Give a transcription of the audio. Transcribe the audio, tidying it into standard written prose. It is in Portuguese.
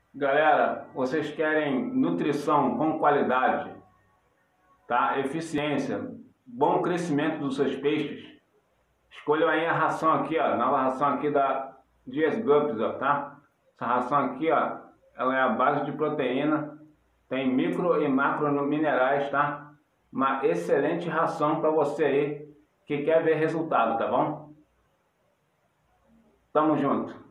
Galera, vocês querem nutrição com qualidade, tá? Eficiência, bom crescimento dos seus peixes? Escolham aí a ração aqui, ó, nova ração aqui da Dias Guppies, ó, tá? Essa ração aqui, ó, ela é a base de proteína, tem micro e macro minerais, tá? Uma excelente ração para você aí que quer ver resultado, tá bom? Tamo junto.